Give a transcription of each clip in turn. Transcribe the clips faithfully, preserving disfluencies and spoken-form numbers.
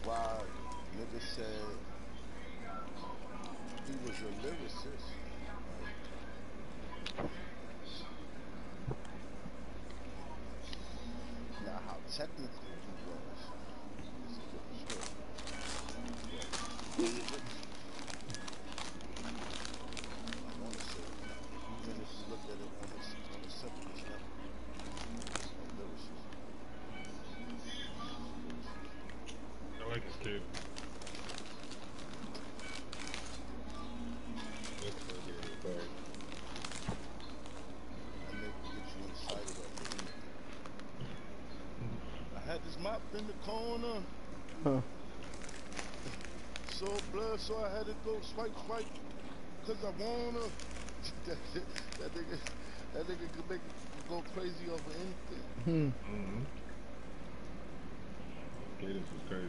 why nigga said he was a lyricist. Like, not how technical he was. It's a different story. But the lyricist, I want to say, even if you look at it on the on the simplest level, a lyricist. He's a lyricist. I like his kid. Looks like it, but That nigga get you excited off of anything. I had this mop in the corner, Huh. so blood, so I had to go swipe, swipe, cause I wanna. that, that nigga, that nigga could make you go crazy over anything. Hmm. mm-hmm. Cadence was crazy.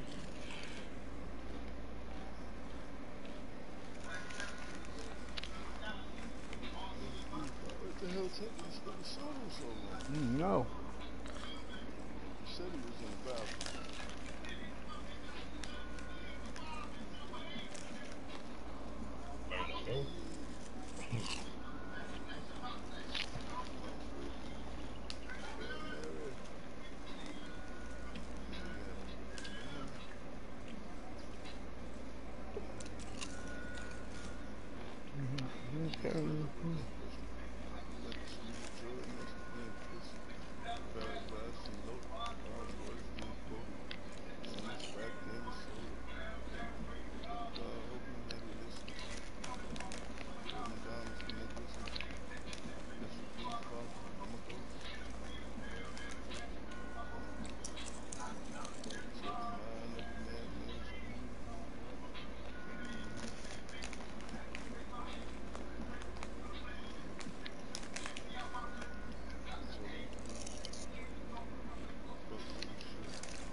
Hey, Steve, what the hell took this nigga solo so long? Mm, no. He said he was in the bathroom. By himself. Oh, wait. Yeah, Mary. He had him with the man. Okay. He fed with them pussy. He went to sleep with Jordan yesterday and pussy. Paragraphs and low. Five words being quoted. Sentence wrapped in with soda. Good God, hoping that he listens. Told Madonna some niggas and rest in peace, Father. I'ma go. To the mind of a madman scheming for what? Mm-hmm. So them things. Fuck with his shit.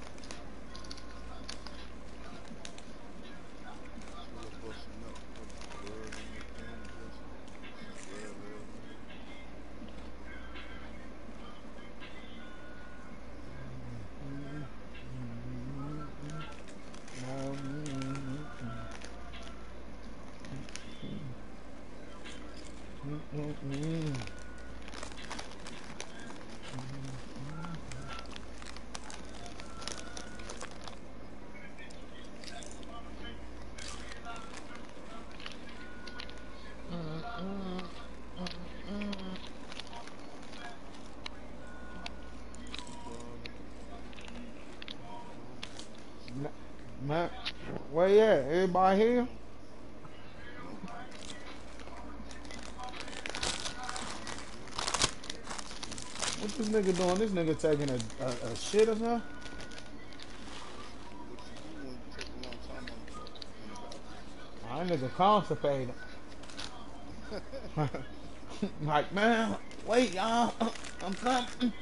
Till I bust a nut. Put the word in the thing just square real nigga. Mm-mm. Gonna go Man, where you at? Everybody here? no, no. What this nigga doing? This nigga taking a, a, a shit or something? What you do? What you do when you take a long time on the toilet in the bathroom? My nigga constipated. Like, man, wait, y'all. I'm coming.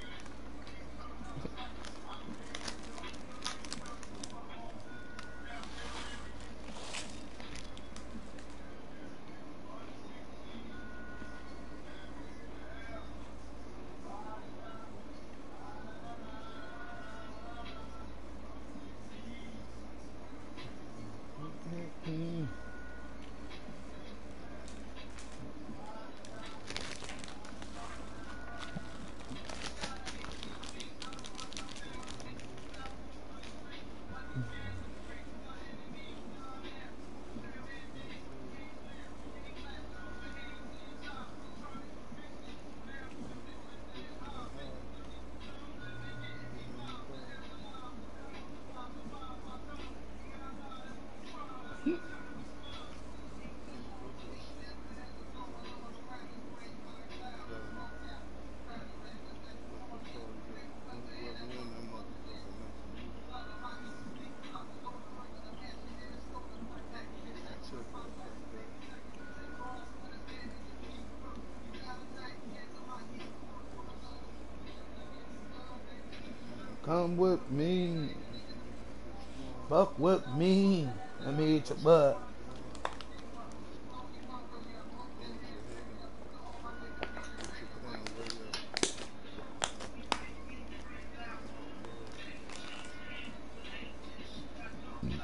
Get feeling high, feeling the vibe. Keep progressing. Keep carrying on. Where Bacardi at? And whoever in that motherfucker making music. What's the tip at, Crackback? Come with me. Even if you get small, Fuck with me. Let me eat your bust it butt. all down. Hold your head and put your crown way up. Oh Lord,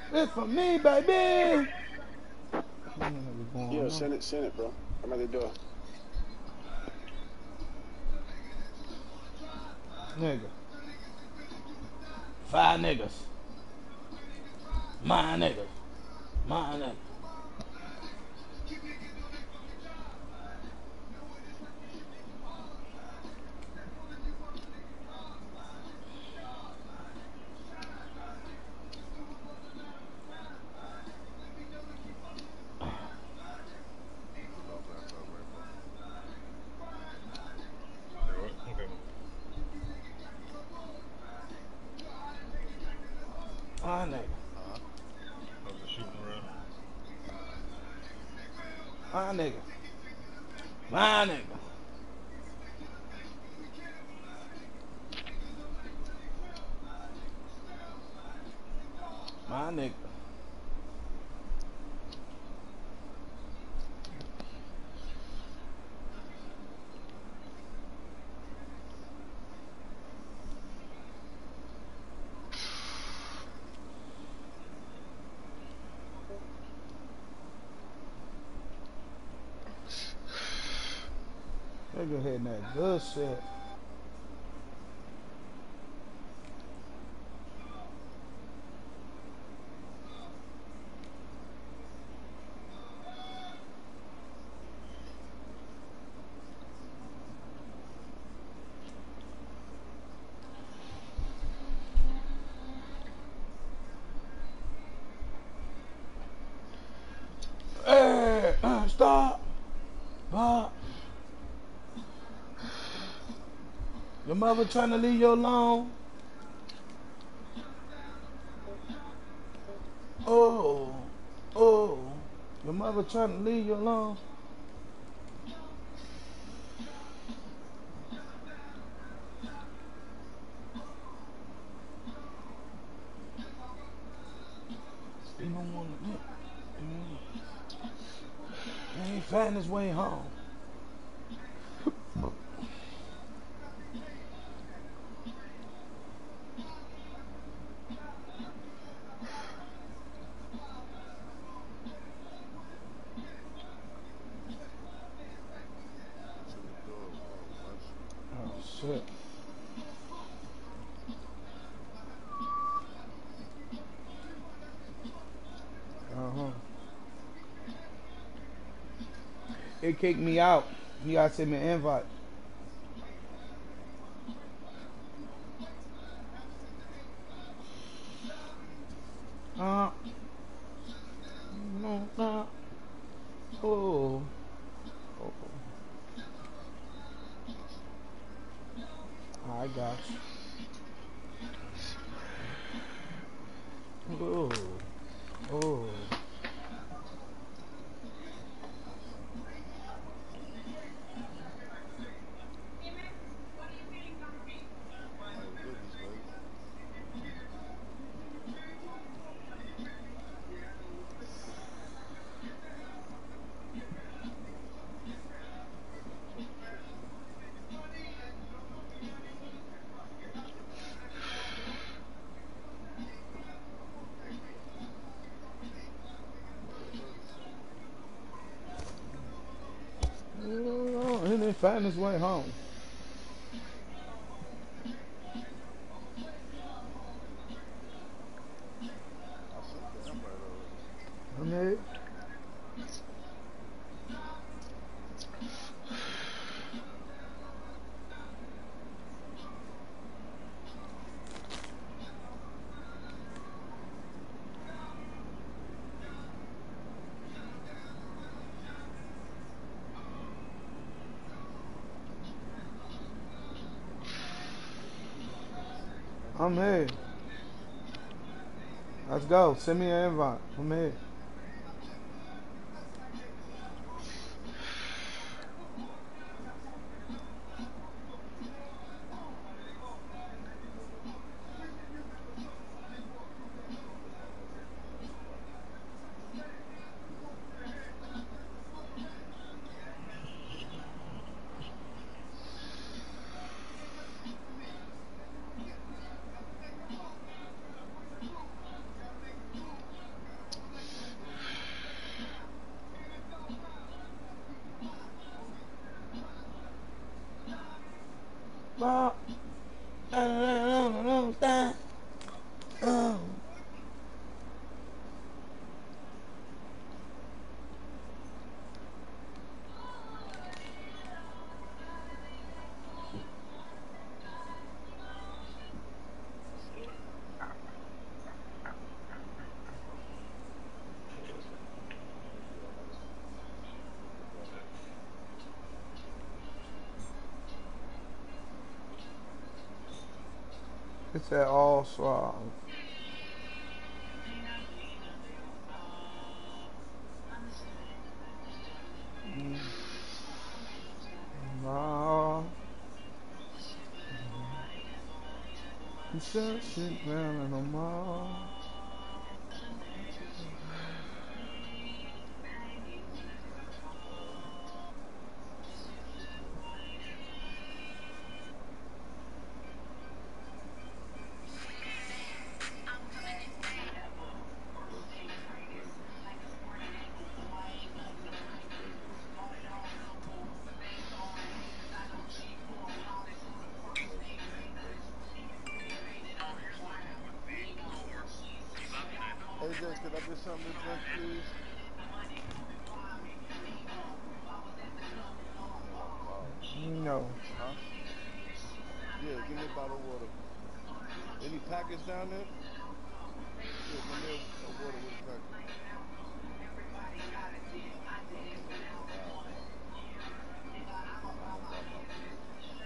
It's for me, baby. What the nigga Yeah, going on? send it, send it, bro. I'm at the door. Nigga. Five niggas. My niggas. My niggas. Good luck, black card, rainbow. Say what? Okay. My nigga. Huh? I was just shooting around. My nigga. My nigga. My nigga. Nigga hitting that good shit. Hey, uh, stop. Stop. Your mother trying to leave you alone. Oh, oh. Your mother trying to leave you alone. He don't want to. He ain't finding his way home. To the door, bro. Watch it. Oh, shit. Uh-huh. It kicked me out. You gotta send me an invite. Uh, no, no. Oh. Oh. I got you. Oh. Oh. How you do this, baby? What the fuck? Oh, he didn't find his way home. I sent the invite already. I mean, I'm here. Let's go. Send me an invite. I'm here. Oh. It's at all swab. No. You said shit round in the mall. That shit is crazy. That shit is that shit is crazy. A J, could I get something to drink, please? Smell like clouds. No. Huh? Yeah, give me a bottle of water. Any packets down there? Yeah, give me a, a water with a packet. No, because I'm getting loud, bro. And I don't got my beer.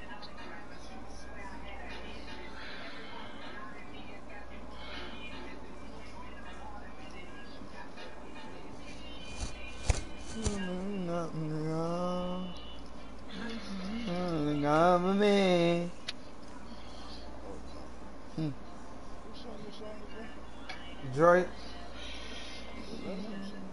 Nothing wrong. Nothing wrong with me. Oh, no. Hmm. Who sung this song again? Drake. Well, let him sing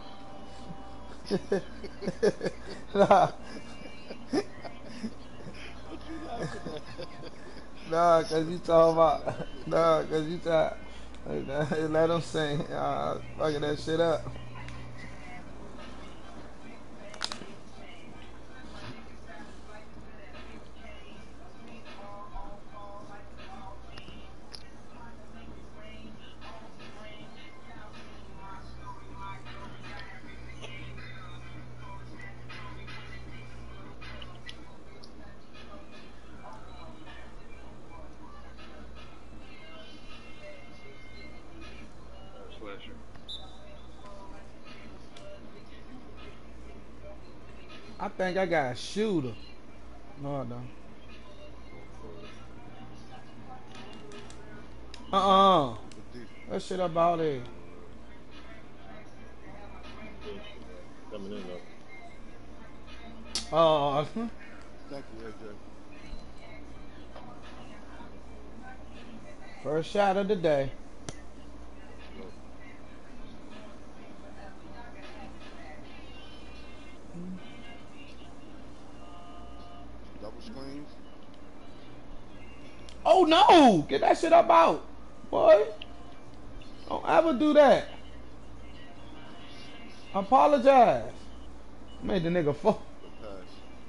Nah. it. What you laughing at? Nah, cause you What you talking say about. laughing? Nah, cause you talk. Let him sing. Uh, fucking that shit up. Uh, slasher. I think I got a shooter. No, I don't. Go first. Uh-uh. But D. That shit about it. Good shit, man. Coming in though. Uh, Thank you, A J. first shot of the day. Let's go. Double screens. Oh no! Get that shit up out, boy. Don't ever do that. Apologize. Made the nigga fall. Good pass.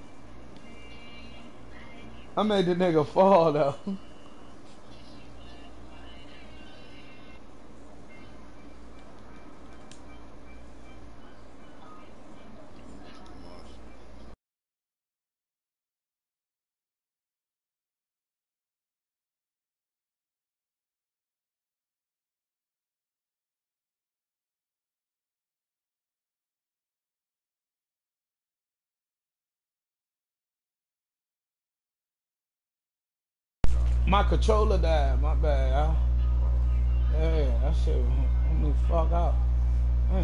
I made the nigga fall though. Give it to Marshall. My controller died. My bad. Y'all. Oh, Yeah, that shit. Let me fuck out. Eh.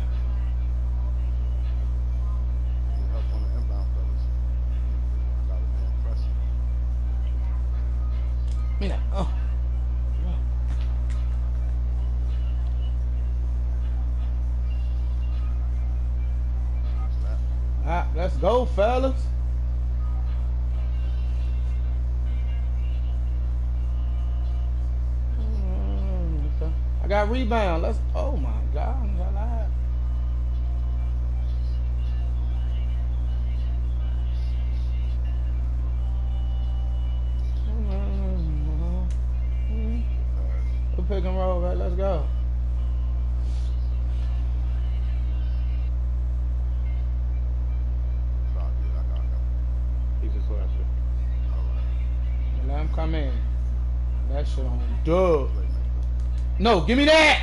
need help on the inbound, fellas. I got a man pressing. Me that. Oh. Slap. Ah, let's go, fellas. Mm, okay. I got rebound. Let's. Oh my god. I lied. Good pass. Good pick and roll, boy. Let's go. It's all good. I got him. He's a slasher. All right. Let him come in. That shit on dub. Playmaker. No, give me that.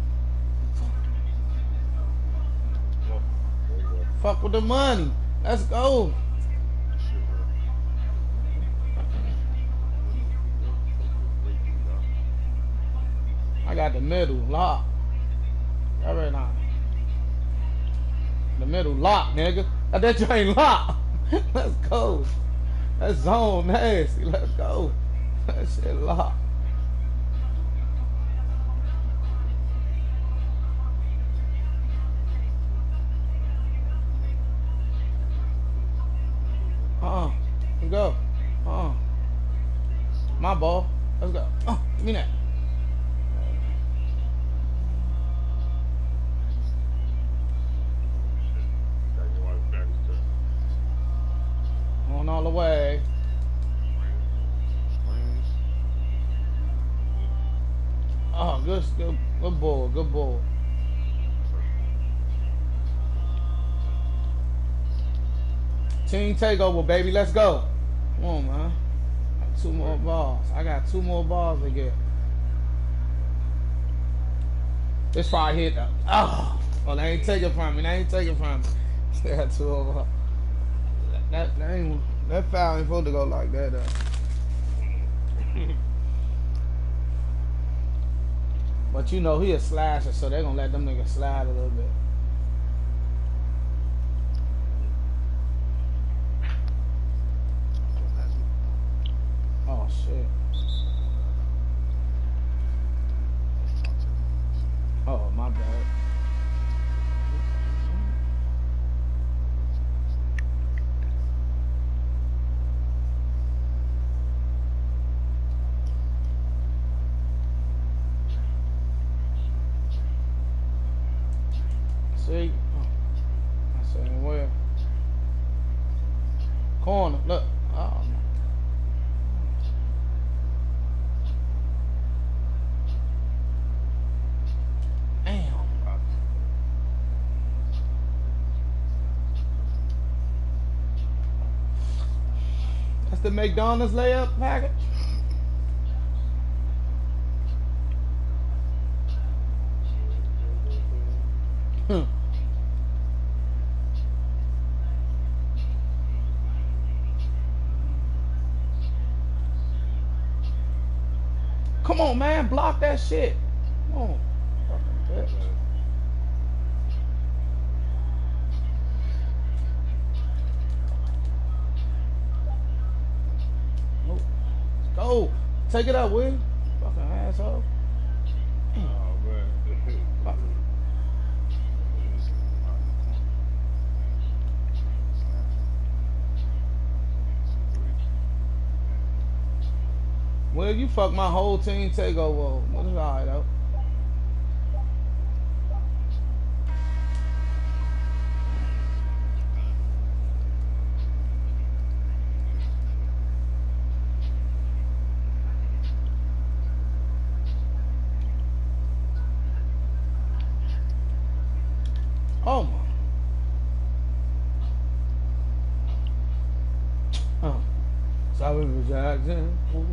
Oh, there you go. Fuck with the money. Let's go. Shit, bro. Great dude, dog. I got the middle lock. All right now. The middle lock, nigga. Got that joint lock. Let's go. That zone nasty. Let's go. That shit lock. Uh-uh. Let's go. Uh-uh. My ball. Let's go. Uh, give me that. Got your wife back to On all the way. Screens. Oh, good, good, good ball, good ball. Team takeover, baby. Let's go. Come on, man. Two more balls. I got two more balls to get. This probably hit. Uh, oh, well, they ain't taking from me. They ain't taking from me. Still got two over. That, that, that ain't that foul ain't supposed to go like that. Though. But you know he a slasher, so they gonna let them niggas slide a little bit. Oh shit. Oh my bad. See? Oh, I said where? Corner. Look. Oh. Damn. That's the McDonald's layup package. Hmm. Come on, man, block that shit. Come on, fucking bitch. Nope. Let's go. Take it up, will you? Fucking asshole. Oh, man. Fuck. Well, you fuck my whole team takeover. What is alright though? Oh my. Oh. Sorry for Jackson. Ooh.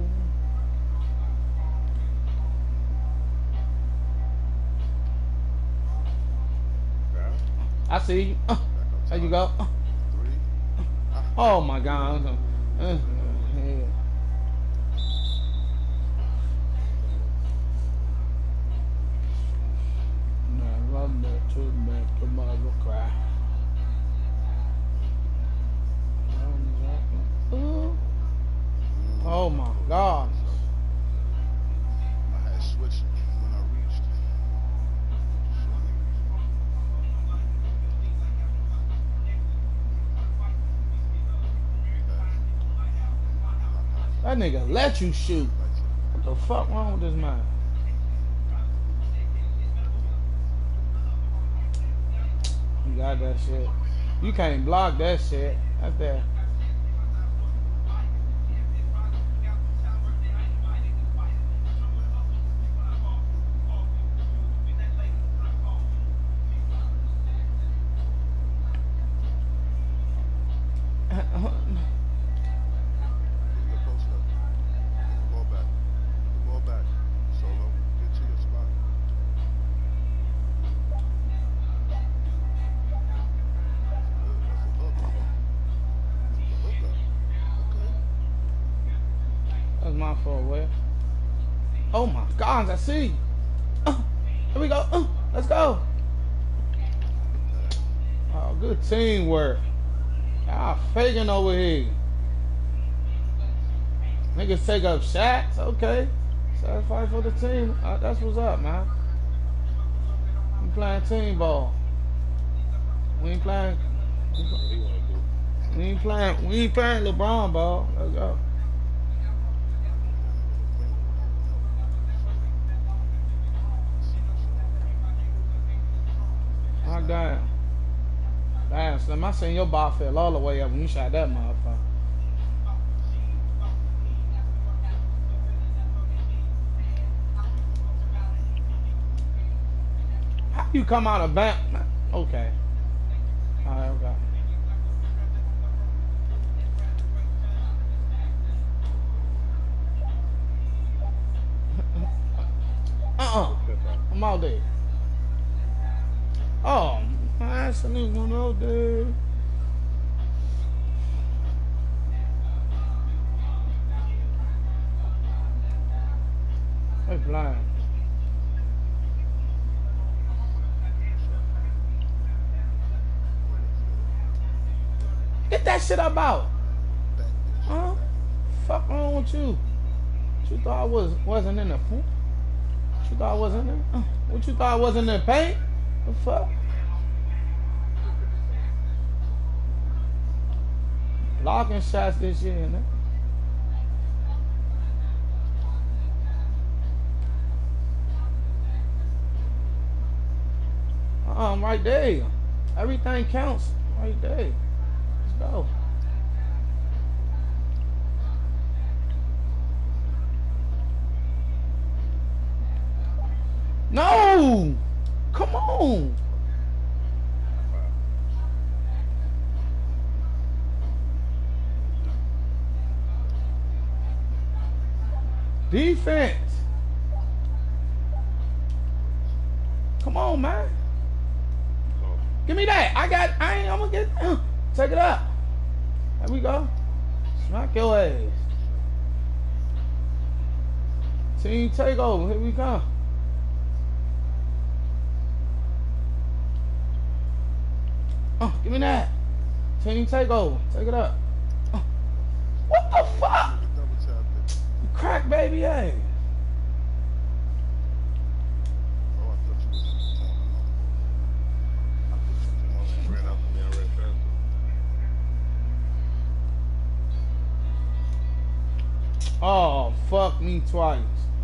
I see you. Uh, there you go. Uh, oh my God. Uh, uh, yeah. Now run back to back to mother cry. Ooh. Oh my God. I had switched when I reached. That nigga let you shoot. What the fuck wrong with this man? You got that shit. You can't block that shit. That's that. my fault, Will. Oh my God, I see you. Uh, here we go. Uh, let's go. Oh, good teamwork. Y'all faking over here. Niggas take up shots. Okay. Satisfied for the team. Uh, that's what's up, man. We playing team ball. We ain't playing. What he wanna do? We ain't playing. We ain't playing LeBron ball. Let's go. Oh damn. Damn, Slim. I seen your ball fell all the way up when you shot that motherfucker. How you come out of bank? Okay. Alright, okay. Uh-uh. I'm out there. Oh, my ass ain't going out there. They blind. Get that shit up out. Huh? Fuck wrong with you? What you thought I was wasn't in the pool? What you thought I was in there? Uh, what you thought I was in the paint? The fuck? Locking shots this year, man. Uh, I'm right there. Everything counts. Right there. Let's go. No! Come on! Defense! Come on, man. Give me that. I got, I ain't, I'm gonna get, uh, take it up. There we go. Smack your ass. Team takeover. Here we come. Uh, give me that. Team takeover. Take it up. Uh, what the fuck? You crack, baby, hey. Oh, fuck me twice.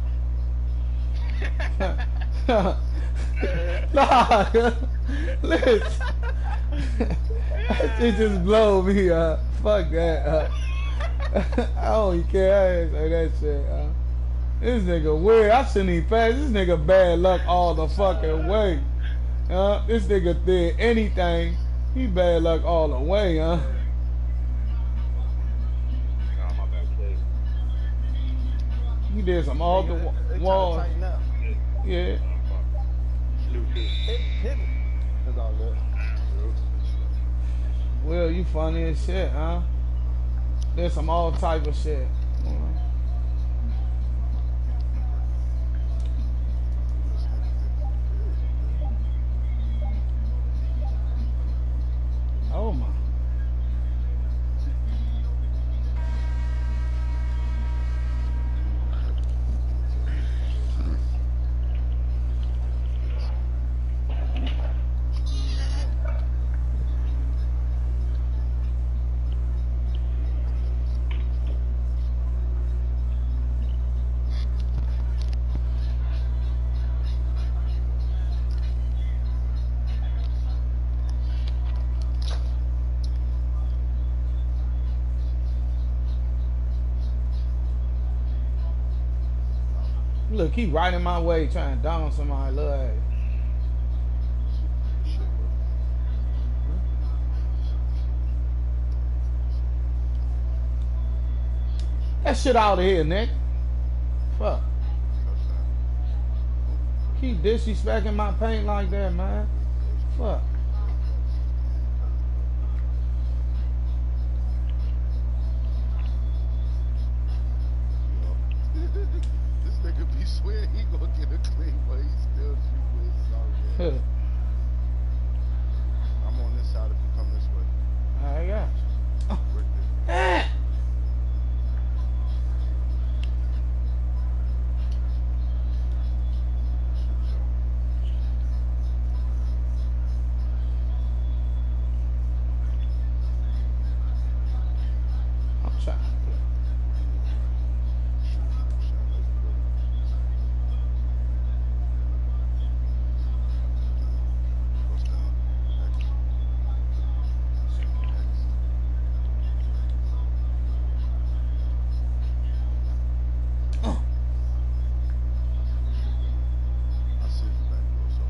Nah, listen. That shit just blow me up. Fuck that. Uh. I don't even care. I ain't say that shit. Uh. This nigga weird. I shouldn't even pass. This nigga bad luck all the fucking way. Uh, this nigga did anything. He bad luck all the way, huh? He did some all the wall. Yeah. That's all good. Well, you funny as shit, huh? There's some all type of shit. Oh my. Look, he right in my way trying to down somebody. Look at it. That shit out of here, Nick. Fuck. Keep disrespecting my paint like that, man. Fuck. I'm on this side if you come this way. I got you. Right there. Ah! Shoot y'all. I'm trying to play. Shoot, shot, let's go. What's down? X. X. Uh, I see you back door, so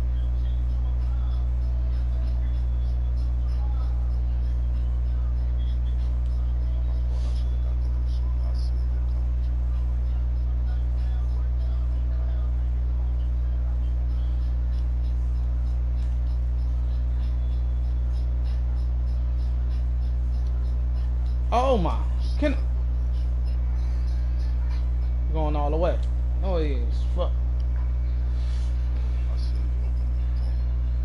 my fault. I should have got them to shoot. I see you coming. oh my. Can going all the way. Oh yes. Fuck. I see you open in the corner.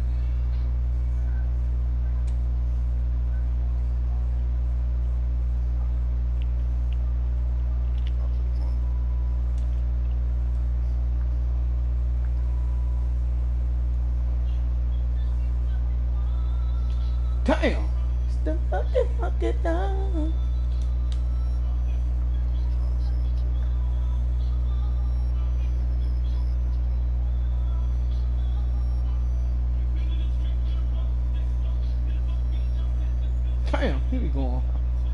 Out to the corner. Damn. Step fucking fuck it down. Trying to see him too. Anything at this point. Damn, here we going.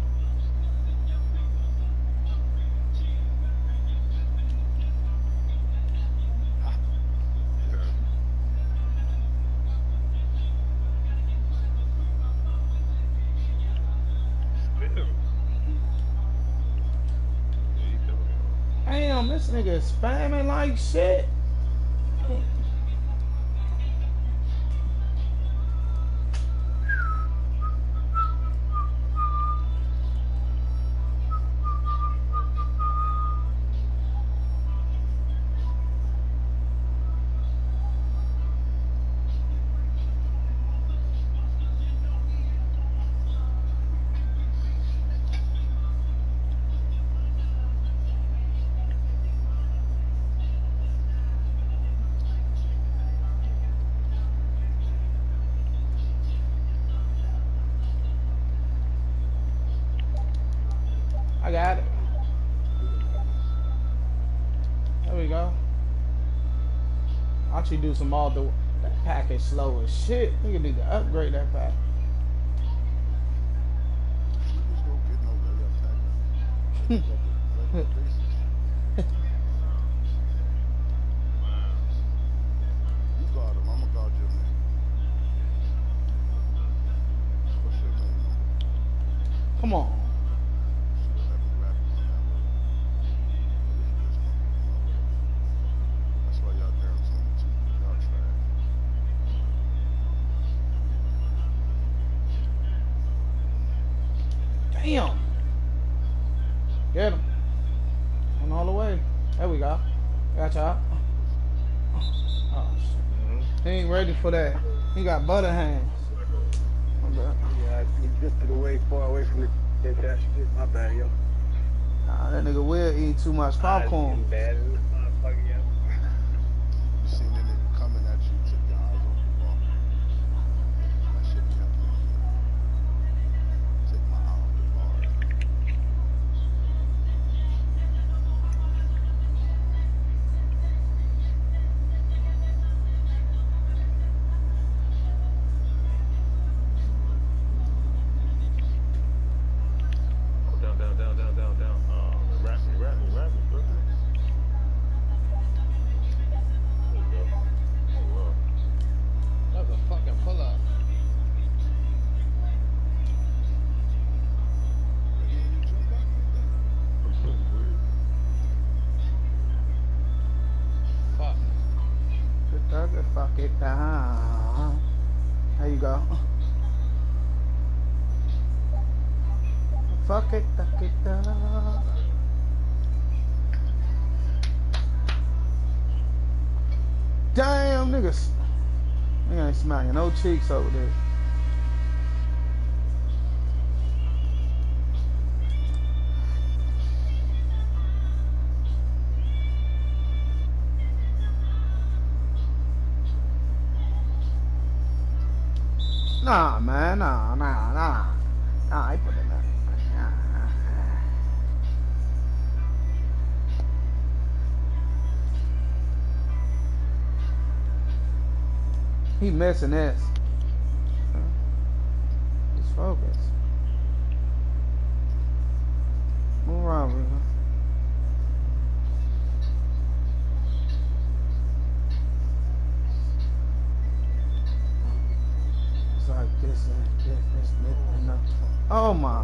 Yeah. Spit him. Yeah, he definitely on. Damn, this nigga is spamming like shit. I got it. There we go. Actually do some all the that pack is slow as shit. We can need to upgrade that pack. Shooters don't get no layup tackle. They just got the regular basics. You guard him. I'ma guard your man. What's your name number? Come on. Should have never grabbed him on that way. But if you just gonna get him my way. That's why y'all down twenty-two. Y'all trash. Damn. Get him. And all the way. There we go. Got y'all. Oh, shit. He ain't ready for that. He got butter hands. My bad. Yeah, you drifted away, far away from the that, that shit. My bad, yo. Nah, that nigga will eat too much popcorn. I bad as a motherfucker, yo. You seen that nigga coming at you, took your eyes off the ball. That shit be happening to me. Take my eye off the ball. Oh, down, down, down, down, down, down. Uh, rap me, rap me, rap me, bro. There you go. Oh, wow. That's a fucking pull up. Ready when you jump out like that? Weird. Fuck. Fuck it, fuck it down. There you go. Fuck it, fuck it down. Damn, niggas. You ain't smacking no cheeks over there. Nah, man, nah, nah, nah. Nah, I put it in there. Nah, nah. He missing this. Just focus. Move around, bro. It's like this and this, this, this, and that. Oh my.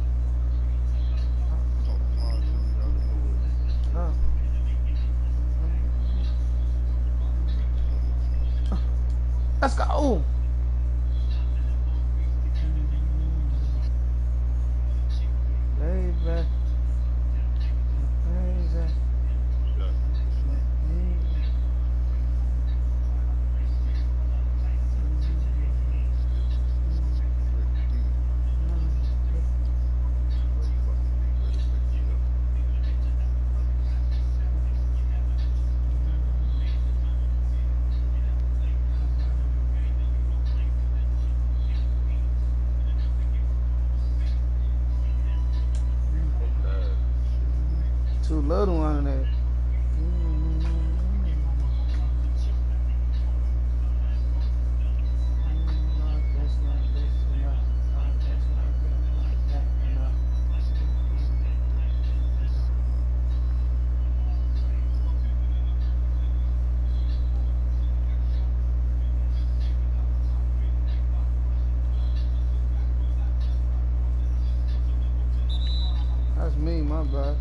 Oh. Let's go. Baby. Baby. Too little on that. That's me, my bad.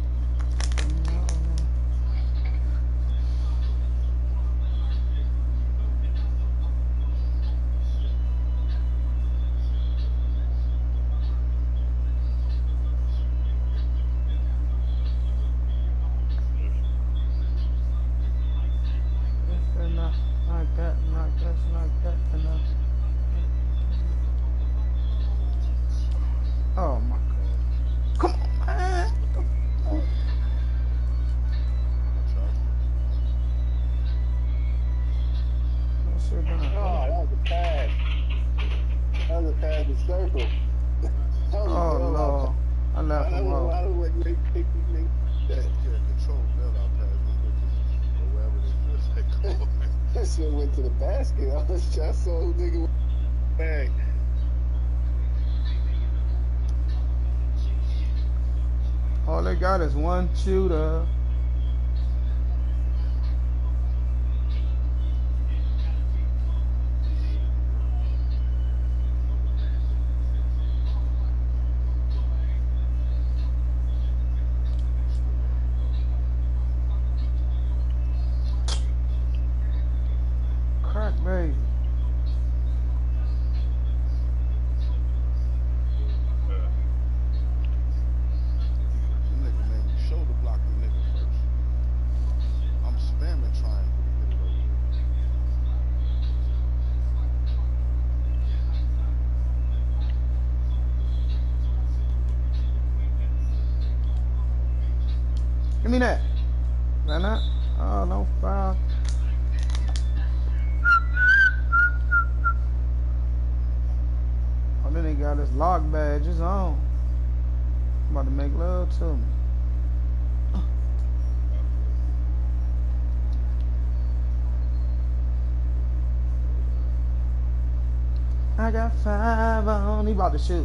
Enough, like that, like this, like that, enough. Oh my God. Come on, man. What's your gun? Oh, that was a pass. That was a pass in circle. That was Oh a bell Lord. out. I I left him don't know off. how to make make make make that. Yeah, control bailout pass. Them bitches go wherever they feel like going. That shit went to the basket. I was just saw who nigga went back. All they got is one shooter. Crack baby. Nigga made me shoulder block the nigga first. I'm spamming trying to get it over with. Give me that. Why not? Oh, no foul. Oh, then he got his lock badges on. About to make love to me. I got five on. He about to shoot.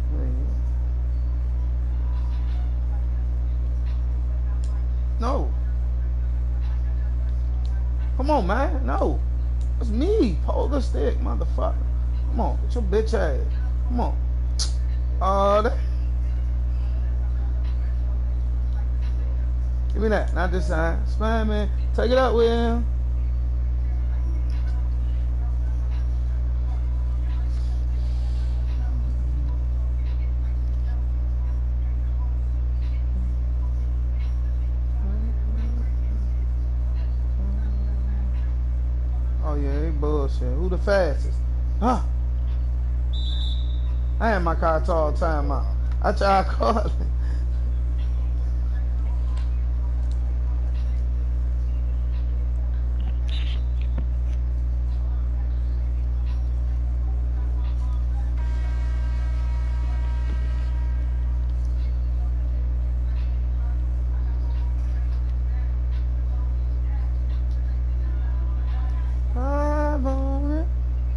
No. Come on, man. No. It's me. Pull the stick, motherfucker. Come on. Get your bitch ass. Come on. Oh, that. Give me that. Not this side. Spam man. Take it up with him. Oh, Oh yeah, they bullshit. Who the fastest? Huh? I had my car all the time out. I tried calling. Five on it.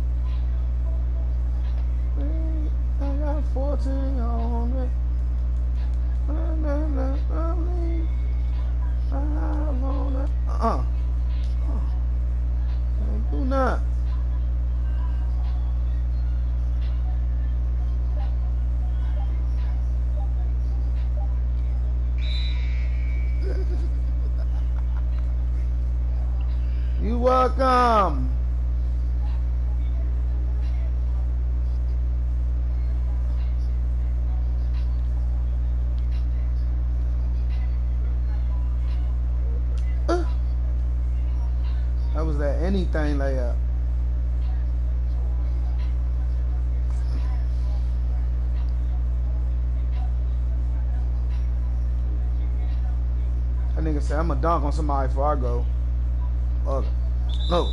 I got fourteen on it. Five on it. Uh-uh. Don't do not. You welcome. Uh, that was that anything layup. That nigga said, I'm going to dunk on somebody before I go. Fuck. No.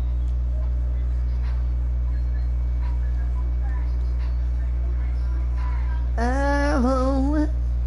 Hello.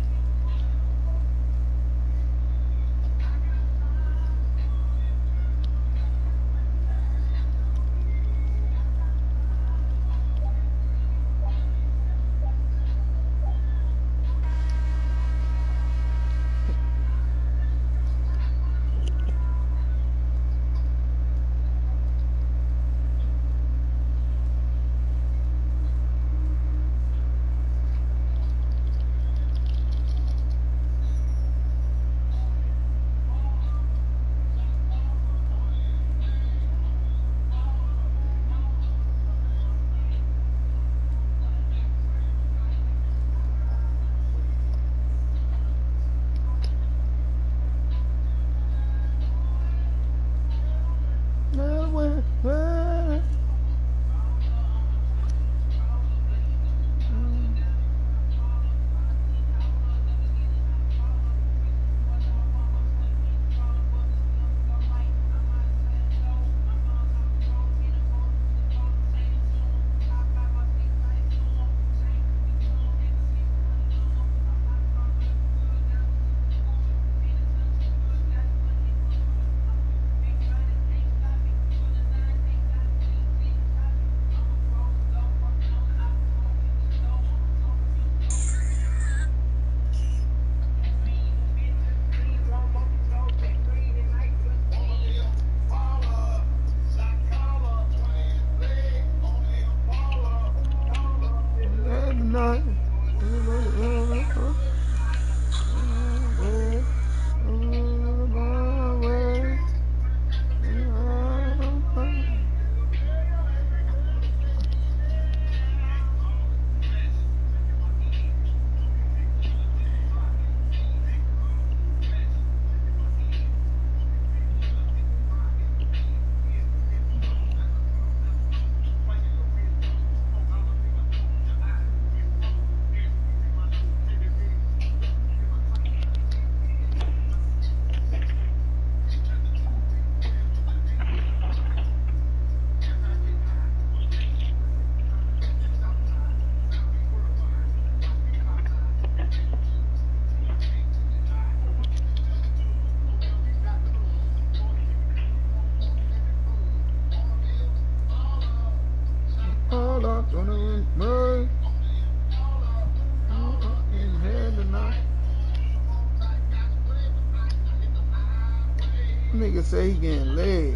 Nigga say he getting laid.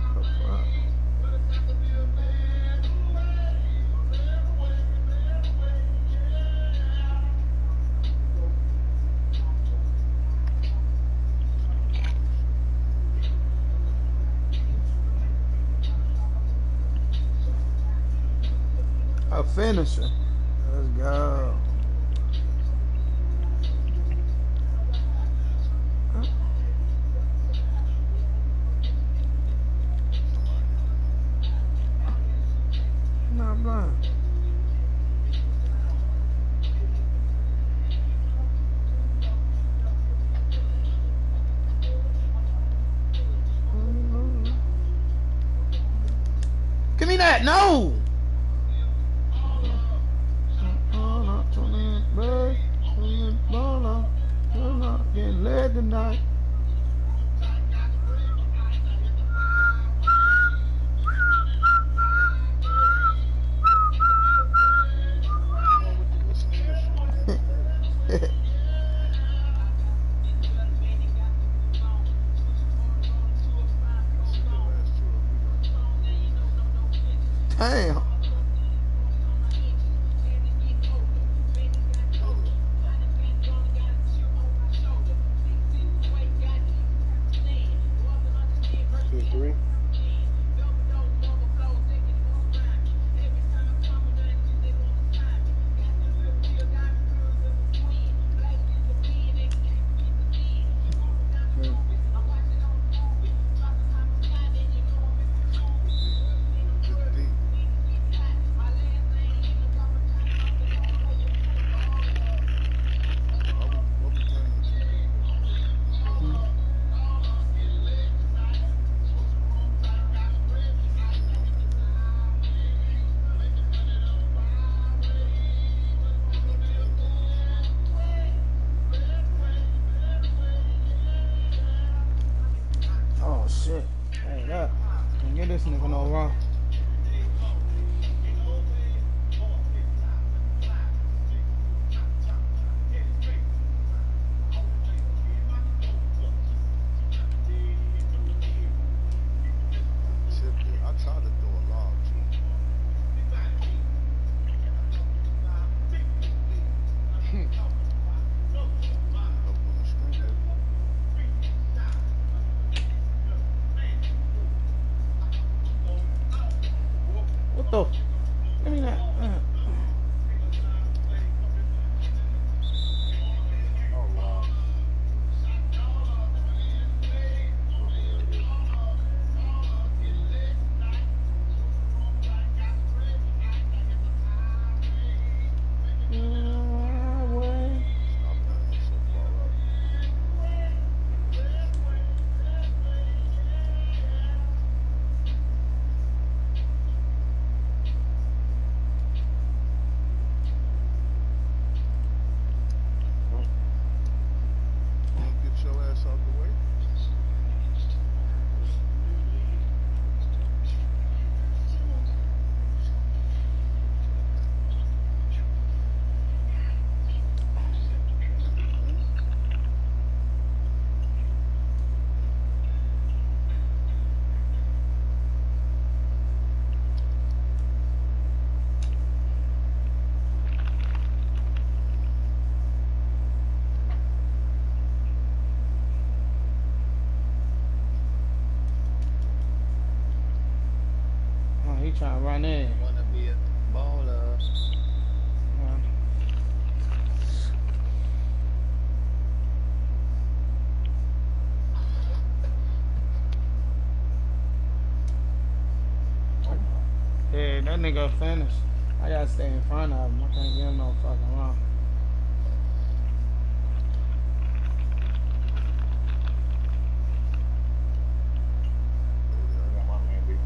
A finisher. Let's go. I'm blind. Give me that. No. Getting led tonight. What's wrong with the listening to shit? That's crazy. Send your ass to a rerun. Damn. Ugh. Two, three. Good D. Why we, why we playing with two people? Oh shit. Hey, up. Don't get this nigga no wrong. Tipped it. I tried to throw a lob too. Up on the screen, baby. What the? Give me that. Uh. Oh wow. Stop playing so far up. You gonna get your ass out the way? Oh, he trying to run in. Wanna be a baller. Uh, Yeah, that nigga finished. I gotta stay in front of him. I can't get him no fucking wrong. Throw I got my man beat.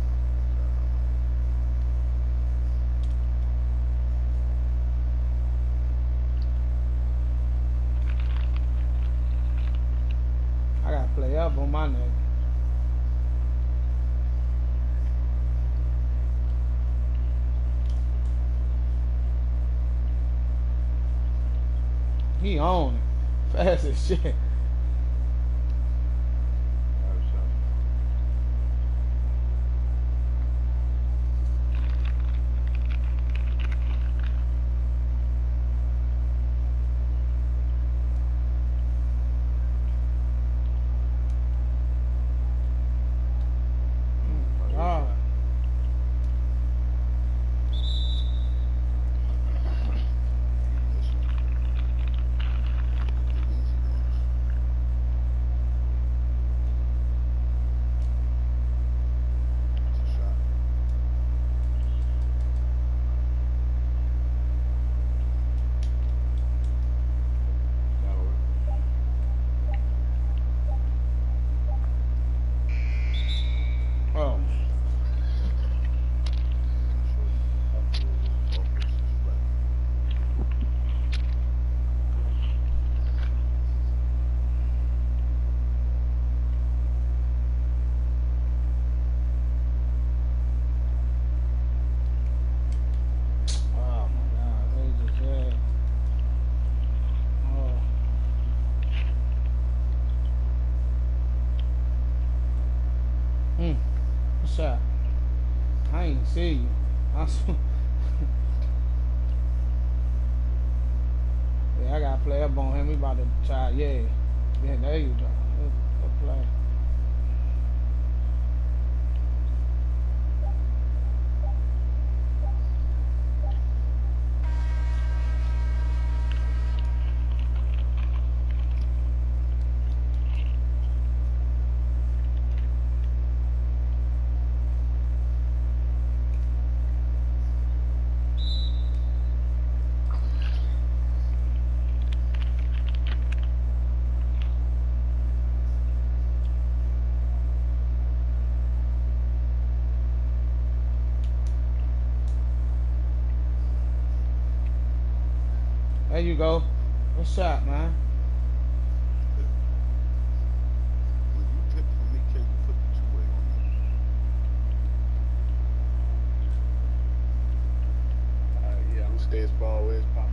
I gotta play up on my nigga. He on it. Fast as shit. Five shots. Oh. This one. The easy ones. shot. I ain't see you. I sw- yeah, I gotta play up on him. We about to try. Yeah, yeah. There you go. Good, good play. There you go. Good shot, man. When you pick for me, can you put the two way on me? Uh, yeah, I'm gonna stay as far away as possible.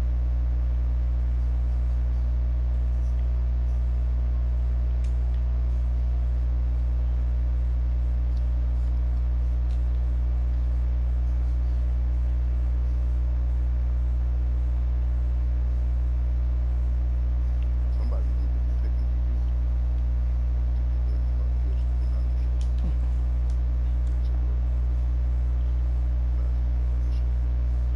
Somebody need to be picking for you. To get that fuck fish coming out the shit. To work. Basketball and shit.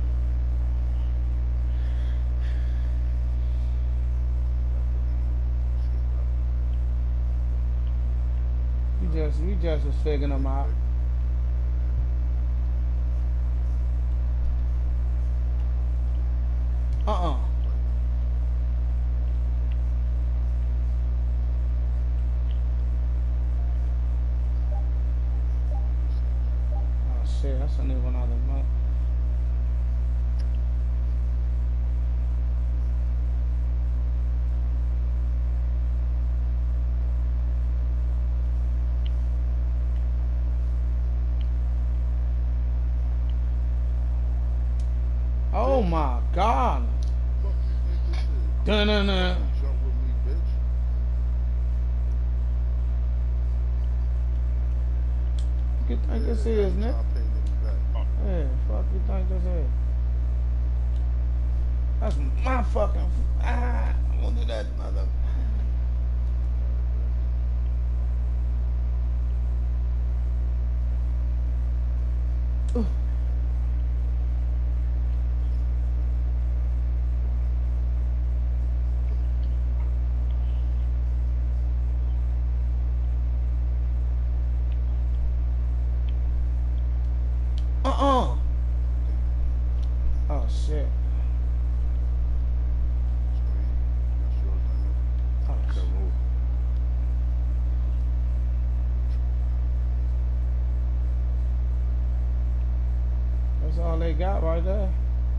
You just, you just was figuring them out. Uh-uh. Oh shit, that's a new one out of the month. Oh my god. Fuck you think this is? Dun dun dun. Fucking jump with me, bitch. You think this Yeah, is, I ain't Nick? tryna pay niggas back. Yeah, fuck you think this is? That's my fucking. Ah, I'm gonna do that mother. Ooh. Uh-uh. Oh shit. Screen. That's yours, Lemon. Oh Don't shit. move. That's all they got right there.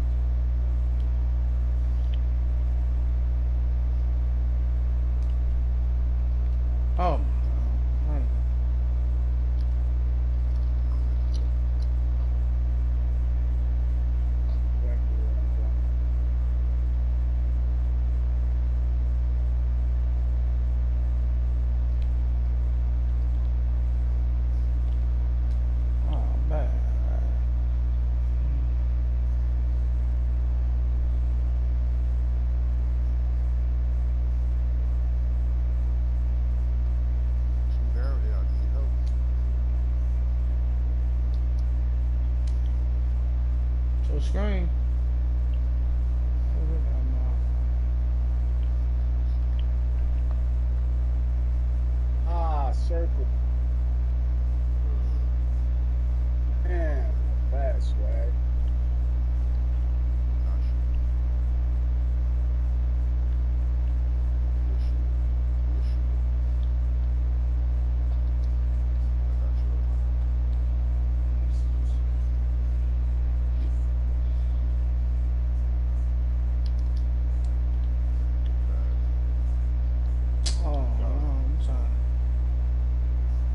Oh. Man. Oh man. Shoot down here, I need help. So screen. Ah, circle. Man, bad swag. Not shooting. You're shooting. You're shooting. I got yours. Oh, no, I'm trying.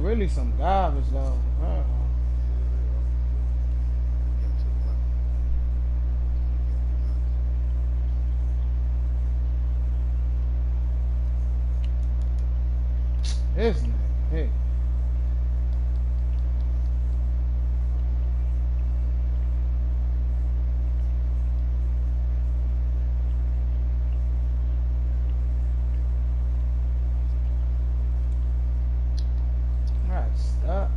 really some garbage though. I don't know. Yeah, they are. We getting to the limit. We can't do nothing. This nigga, hey. Alright, stop.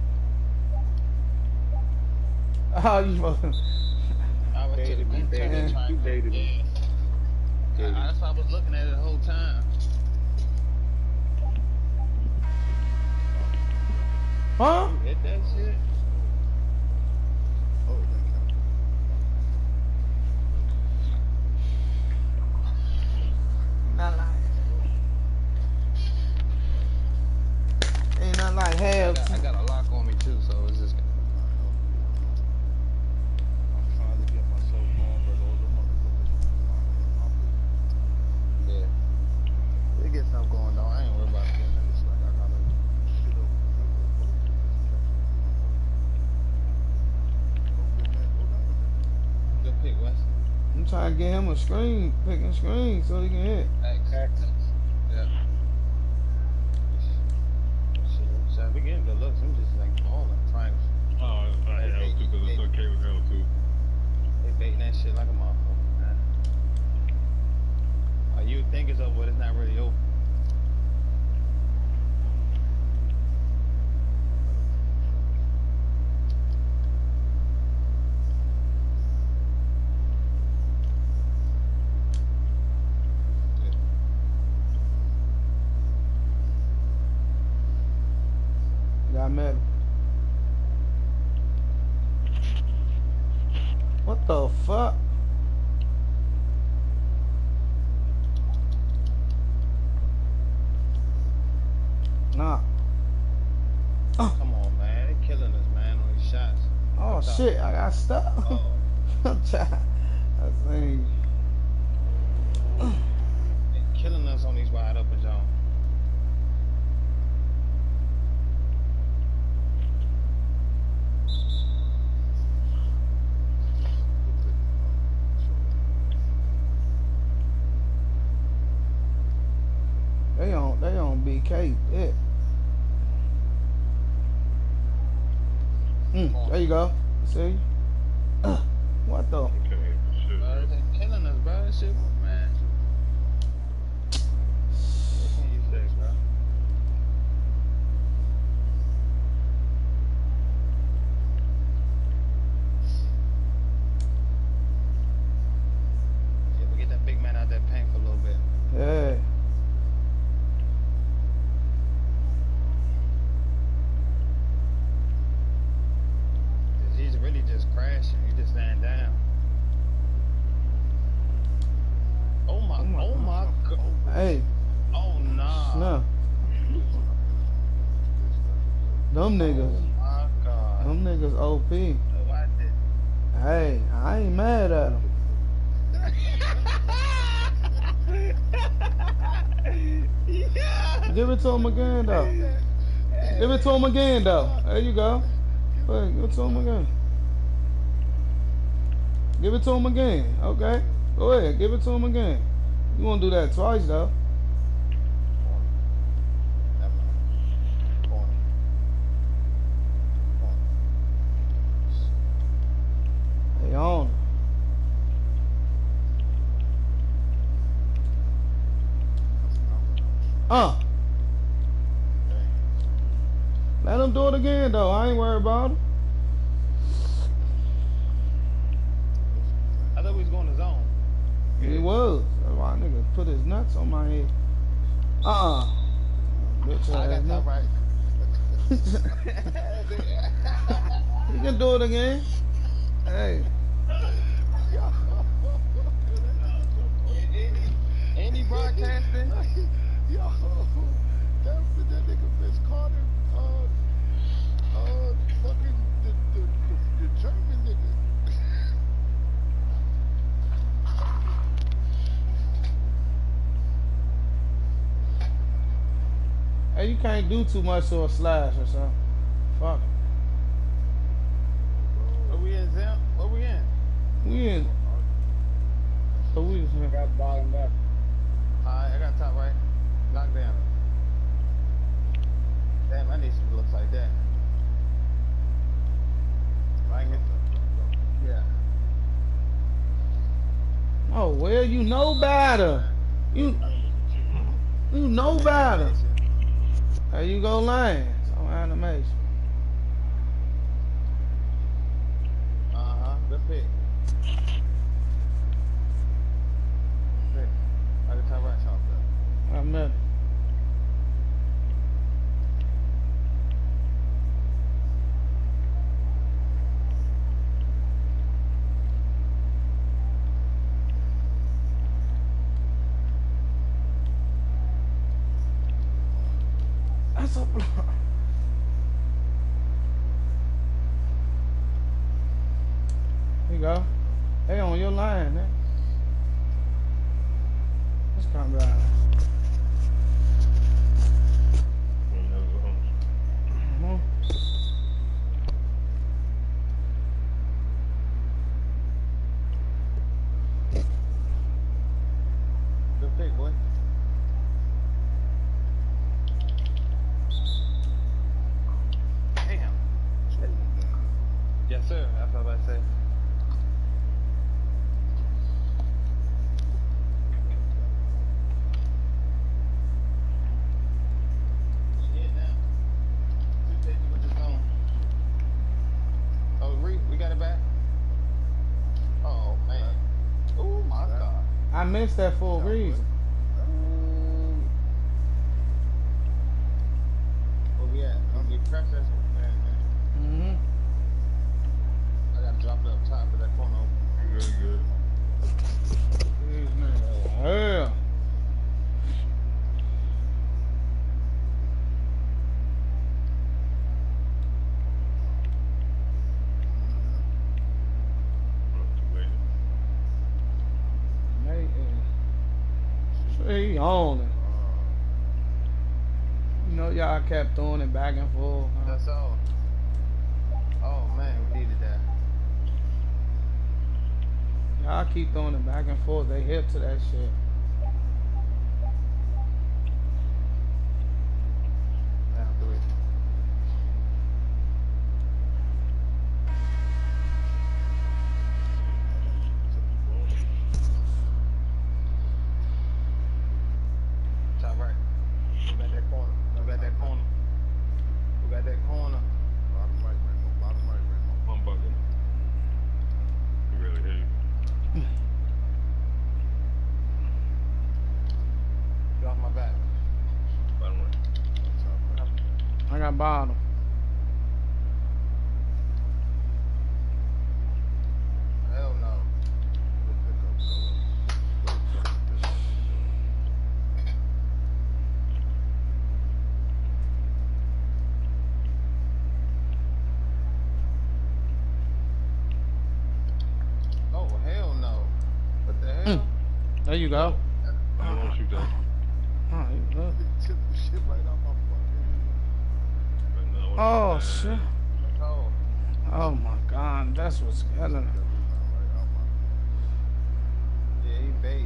Oh, you fucking. I went to the group chat and tried to Dated him. yeah. I, that's why I was looking at it the whole time. Huh? You hit that shit? Oh, it didn't count. Not like. Ain't nothing like I hell. got, I got a lock on me too, so it's just. I'm trying to get myself going, but all them motherfuckers behind me. Yeah. We get something going though. I ain't worried about getting it. It's like I gotta. Shit over the river, folks, just catching me. Go get that, go down there. Good pick, Wes. I'm trying to get him a screen, picking screen so he can hit. Thanks. Yeah. Shit, so we getting good looks. I'm just like balling, trying. Oh, I had L two because I took K with L two. They baiting that shit like a motherfucker, man. Uh, you think it's over, but it's not really over. Got metal. What the fuck? Nah. Oh, Come on, man. They killing us, man, on these shots. oh What's up? shit, I got stuck. Oh. I'm trying. I think. They killing us on these wide open zones. They on they on B K. Yeah. Mm, there you go. See? Uh, what the? Okay, shit. Bro, they killing us, bro. That shit, man. What can you say, bro? Yeah, we get that big man out that paint for a little bit. Yeah. He's really just crashing. He's just laying down. Oh my, Oh my oh my god. Hey, Oh nah. no. Them Oh niggas. my god. Them niggas O P. Oh, I did. Hey, I ain't mad at them. Yeah. Give it to him again though. Give it to him again though. There you go. Hey, give it to him again. Give it to him again. Okay. Go ahead. Give it to him again. You won't do that twice though. They on. Uh. Let him do it again though. I ain't worried about him. I thought we was going to zone. He was. That's why nigga put his nuts on my head. Uh-uh. Bitch I ass got that nigga. right. You can do it again. Hey. Any broadcasting? Yo, that, that nigga Vince Carter, uh, uh, fucking the, the, the, the German nigga. Hey, you can't do too much to a slash or something. Fuck it. Where we in, Zim? Where we in? We in. So we was here. Got bottom left. Alright, I got top right. Knock down. Damn, I need some looks like that. Right here. Yeah. Oh well, you know better. You you know better. There you go, Lance. On animation. Uh-huh, good pick. Pick. I can top right top there. I met. That's a block. There you go. They on your line, man. Let's come right. Mm-hmm. Good pick, boy. Damn. Yes, sir. That's what I was about to say. Yeah, now. two fifty with the zone. Oh, Reed, we got it back. Oh, man. Oh, my God. I missed that for a reason. Where we at? We pressed that. Man, man. Mm-hmm. I gotta drop it up top of that corner. Good, good. These niggas, hell. They is- He on it. You know, y'all kept throwing it back and forth. Huh? That's all. Oh man, we needed that. Y'all keep throwing it back and forth. They hip to that shit. Down three. Top right. We got that corner. We got that corner. We got that corner. Bottom right, Raymond. Bottom right, Raymond. One bucket. You really hit it. Get off my back. Bottom right. Top right. I got bottom. Hell no. Good pickup, fella. Good pickup. Oh hell no. What the hell? There you go. I don't want to shoot that. Oh, you good. He took the shit right out my fucking But no, I wanna Oh shoot that. shit. Oh. Oh my god, that's what's killing That her. rebound right out my Yeah, he baiting.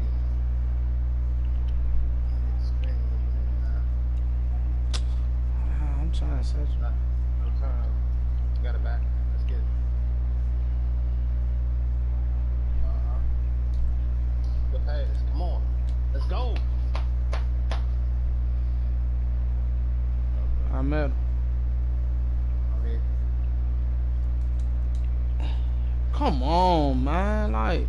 He's screaming at me now. Ah, I'm trying to set you. Nah, no turn. Got it back. Let's get it. Uh-huh. Good pass. Come on. Let's go. I met him. I'm here. Come on, man. Like,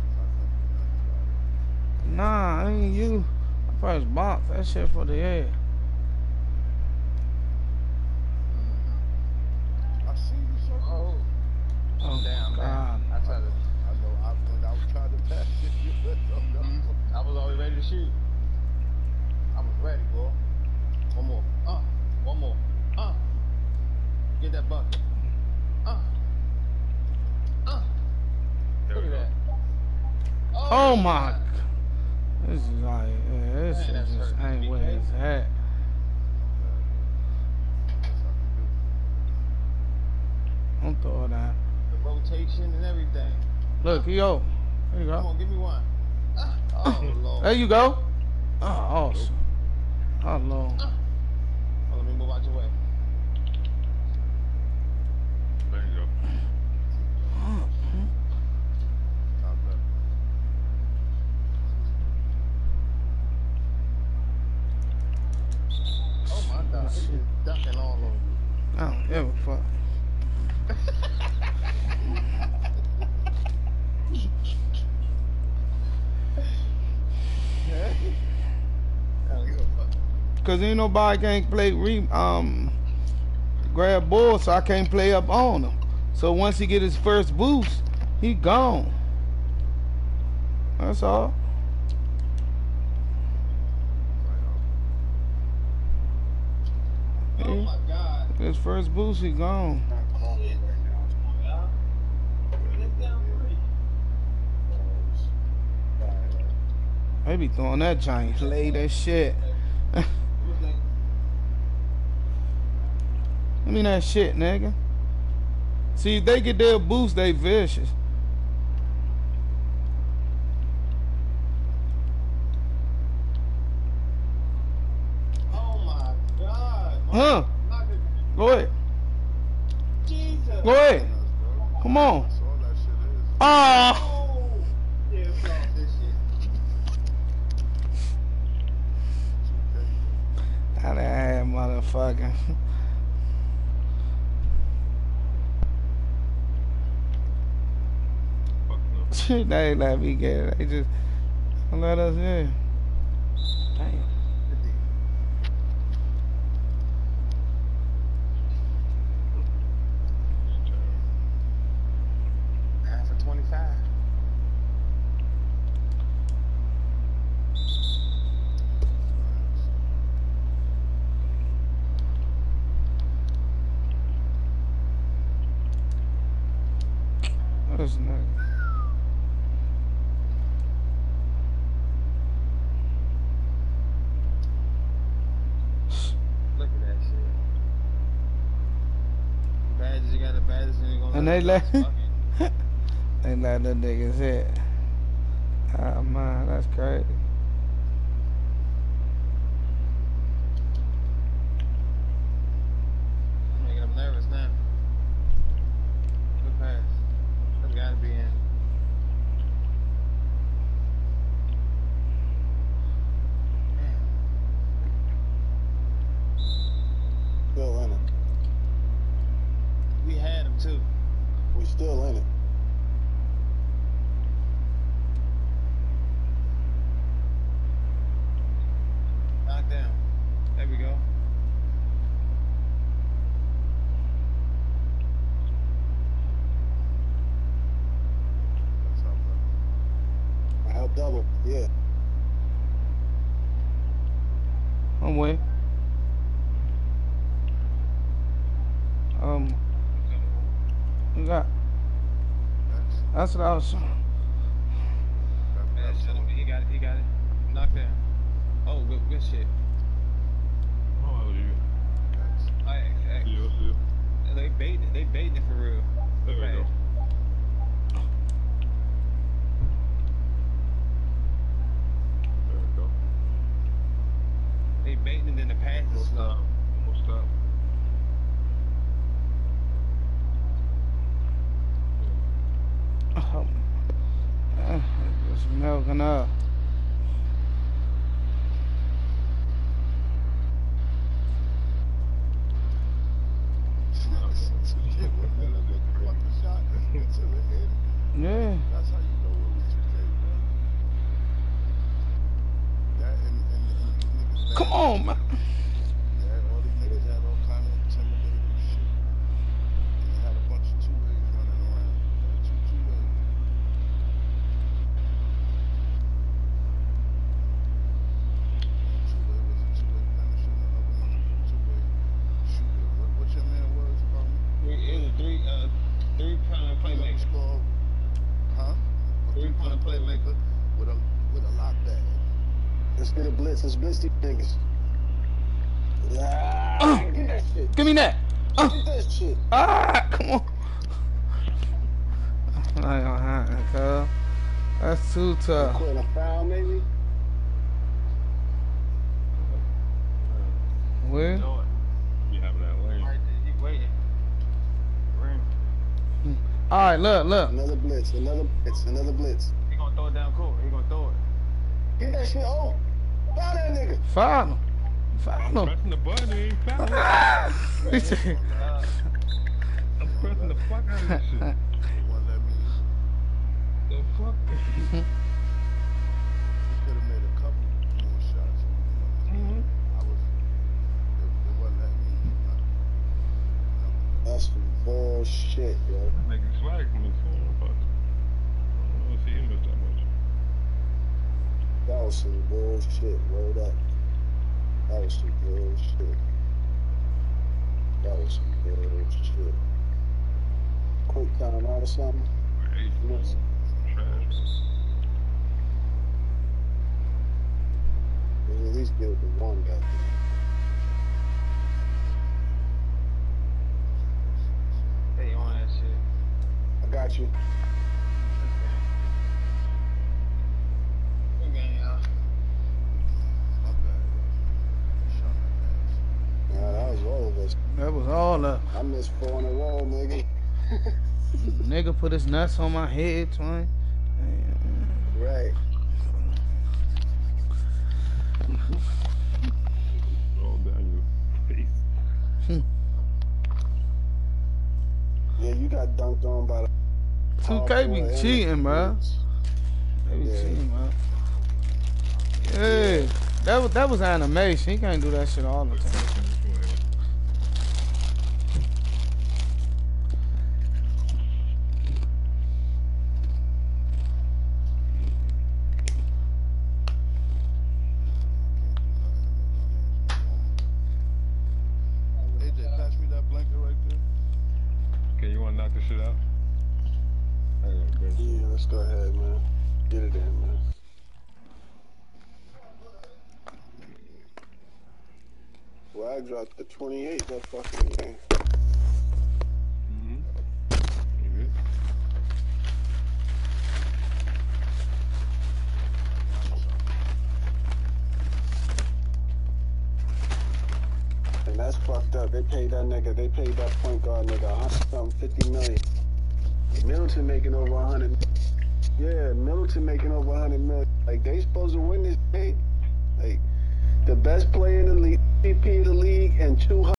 nah, I ain't you. I first box that shit for the air. Mm-hmm. I see you, sir. Oh. Oh Damn, my god. man. I tried to. I know. I, when I was trying to pass it, you let go. Mhm. I was always ready to shoot. I was ready, boy. One more. Uh. One more. Uh. Get that bucket. Uh. Uh. There Look we at go. that. Oh my. God. This is like, yeah, this Man, shit that's just hurting ain't me, where baby. it's at. Don't throw it down. The rotation and everything. Look, yo. There you Come go. on, give me one. Ah, oh, Lord. There you go. Oh, awesome. Oh, Lord. Oh, let me move out your way. There you go. Top left. Oh, my God. This is ducking all over you. I don't give a fuck. I don't give a fuck. Cause ain't nobody can't play re um grab ball, so I can't play up on him. So once he get his first boost, he gone. That's all. Oh, He- my God. his first boost, he gone. They be throwing that giant lay that shit. I mean that shit, nigga. See, if they get their boost, they vicious. Oh, my God. Huh? Go ahead. Jesus. Go ahead. Nice, bro. Come on. That's all that shit is. Ah. Oh. Yeah, we lost this shit. two K. How that motherfucker. Fuck no. Shit, they ain't let me get it. They just let us in. Damn. Nine for twenty-five. This nigga. Look at that shit. Badges, you got the badges and you gonna And let they it let go. Fuck it. they let the niggas hit. Ah man, that's crazy. I'm making them nervous now. Good pass. That's gotta be in. Still in it. We had him too. We still in it. Knock down. There we go. That's top left. I help double. Yeah. I'm with. Um, we got. Next. That's what I was. Left, Yeah, left, shut left. up. He got it. He got it. Knock down. Oh, good, good shit. Oh, you. Next. I, I, See you, see you. they baited. They baiting it for real. There we Good go. pass. There we go. They baiting and then the pass is Almost slow. stop. Almost stop. Oh, uh, just milking up. two K wasn't that a big fucking shot into the head? Yeah. That's how you know it was two K, bro. That and, and, and these niggas Come bad. on, man. Yeah, all these niggas had all kind of intimidating shit. And they had a bunch of two ways running around. Uh, two two ways. One two way was a two way finisher, and the other one was a two way shooter. What, what your man was, um, Three, it was a three, uh, three pound playmaker. score, huh? A Three three point point playmaker with a with a lock bag. Let's get a blitz. Let's blitz these niggas. Ah, get that shit. Give me that. Uh, Get that shit. ah, come on. ain't gonna happen, cuz. That's too tough. Quit a foul, maybe? Where? Know it. You having that lane. Right there, he waiting. Rim. Alright, look, look. Another blitz, another blitz, another blitz. He gonna throw it down court. He gonna throw it. Get that shit. Oh, foul that nigga. Foul him. Foul him. Pressing the button, he ain't fouling. He said- Uh, I'm pressing the fuck out of this shit. They won't let me. The fuck? He could have made a couple more shots. You know? Mhm. I was. They, they wouldn't let me. That's some bullshit, yo. Making swag from his phone, but I don't see him miss that much. That was some bullshit. Word up. That was some bullshit. That was some bullshit. Quick time out or something. Hey, Yes. trash. We'll at least get it to one guy. Hey, on that shit. I got you. Good game, y'all. My bad. Shot my Yeah, that was all of us. That was all up. I missed four in a row, nigga. Nigga put his nuts on my head, twin. Right. Roll down your face. Yeah, you got dunked on by the. two K power be forward and cheating, the bro. boots. They be Yeah. cheating, bro. Yeah. That was, that was animation. He can't do that shit all the time. A J, pass me that blanket right there. Okay, you wanna knock this shit out? I got a bench. Yeah, let's go ahead, man. Get it in, man. Well, I dropped the twenty-eight that fucking game. Mm-hmm. You good? And that's fucked up. They paid that nigga, they paid that point guard nigga a hundred something, fifty million. Middleton making over a hundred. Yeah, Middleton making over a hundred million. Like, they supposed to win this game. Like, the best player in the league, M V P of the league, and two